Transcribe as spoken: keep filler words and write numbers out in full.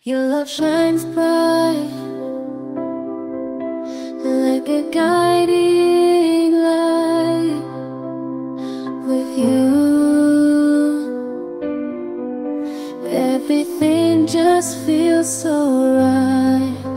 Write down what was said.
Your love shines bright like a guiding light. With you, everything just feels so right.